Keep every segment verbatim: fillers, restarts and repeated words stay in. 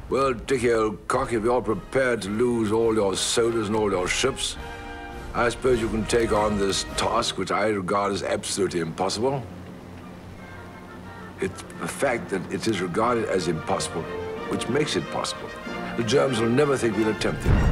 Well, Dickie, old cock, if you're prepared to lose all your soldiers and all your ships, I suppose you can take on this task, which I regard as absolutely impossible. It's the fact that it is regarded as impossible, which makes it possible. The Germans will never think we'll attempt it.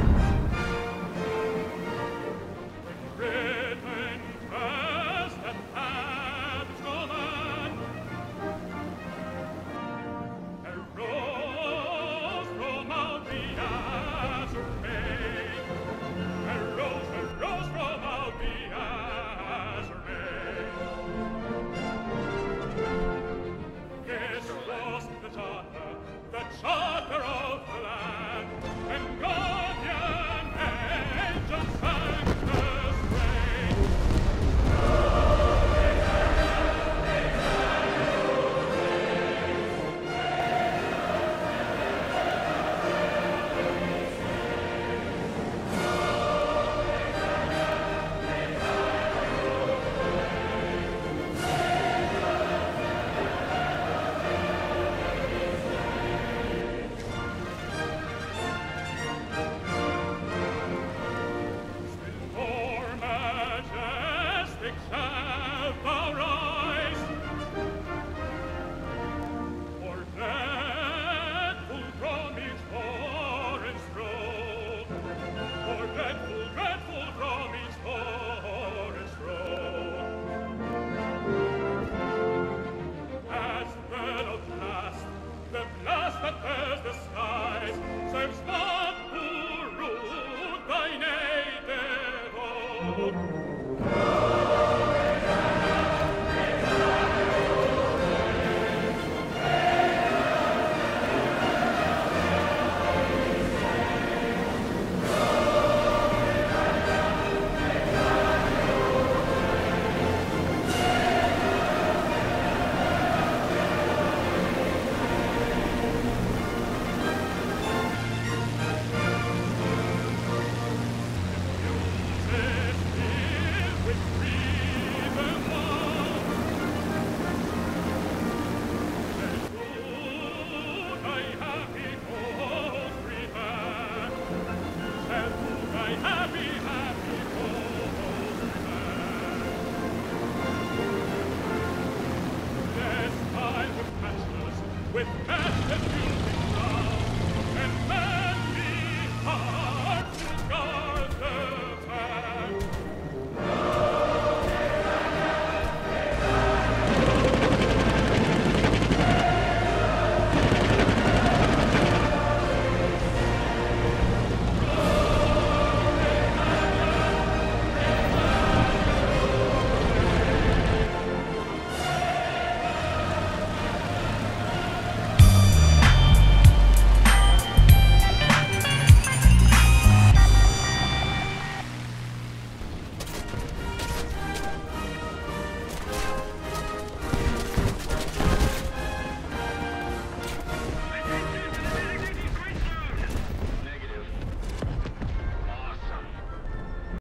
The blast that bears the skies serves